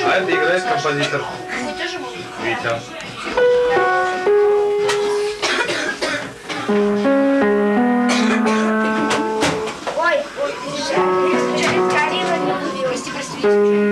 А это играет композитор Витя. Ой, скорее, не простите.